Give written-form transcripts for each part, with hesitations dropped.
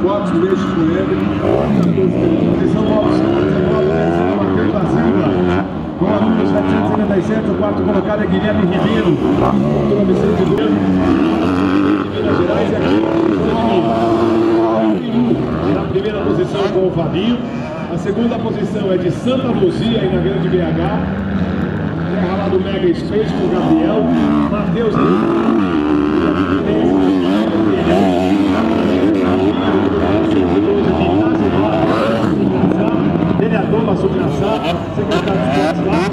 fotos, deixo com ele. Posição 919, Matheus da Silva. Com a número 777, o quarto colocado é Guilherme Ribeiro. Doutor Vicente Gomes, de Minas Gerais, e aqui na primeira posição com o Fabinho. A segunda posição é de Santa Luzia, aí na Grande BH. Terra lá do Mega Space com o Gabriel. Matheus vereador da Subnação, secretário de Esportes lá,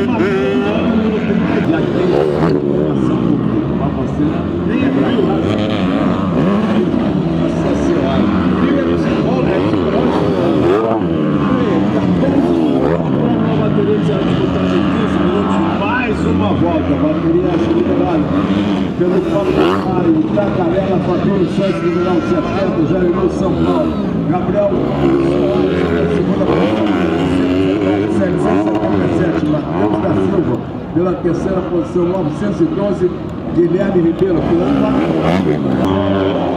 e aqui tem informação do Papacena, nem é pra ir lá. Nossa Senhora. Primeiro São Paulo, né? A bateria já disputando em 15 minutos, mais uma volta. A bateria liderada pelo Paulo da Canela, Fabinho Santos, número 70, já irmão São Paulo. Gabriel segunda posição, 777, Matheus da Silva, pela terceira posição, 912, Guilherme Ribeiro, pela quarta.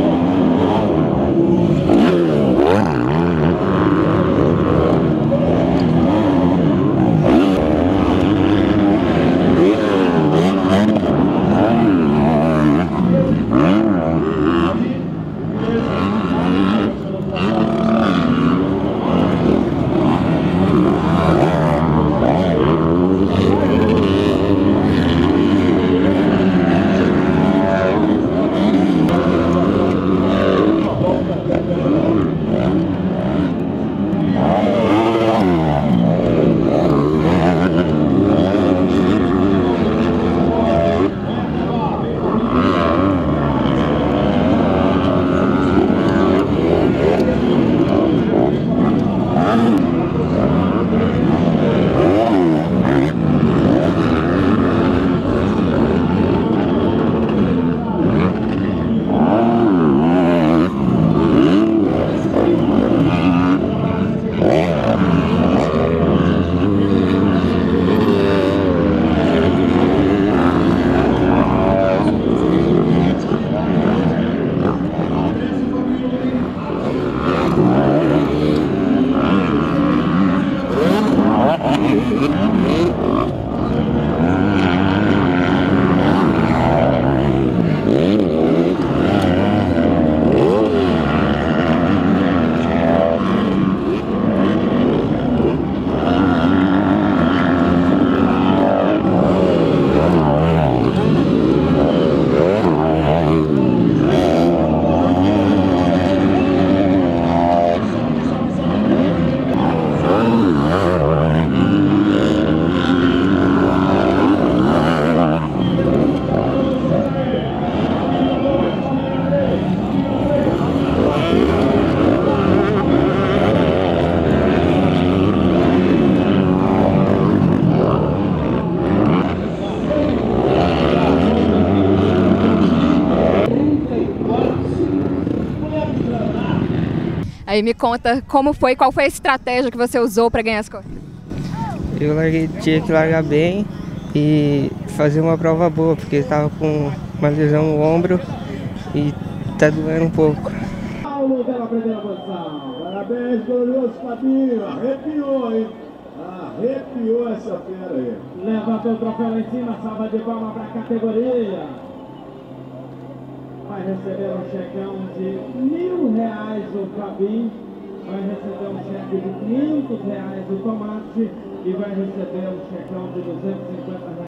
Aí me conta como foi, qual foi a estratégia que você usou para ganhar as corridas? Eu tinha que largar bem e fazer uma prova boa, porque estava com uma lesão no ombro e tá doendo um pouco. Paulo pela primeira posição. Parabéns, glorioso Fabinho. Arrepiou, hein? Arrepiou essa fera aí. Levantou o troféu lá em cima, salva de palma para a categoria. Vai receber um checão de R$1.000 o Fabinho, vai receber um cheque de R$500 o Tomate e vai receber um checão de R$250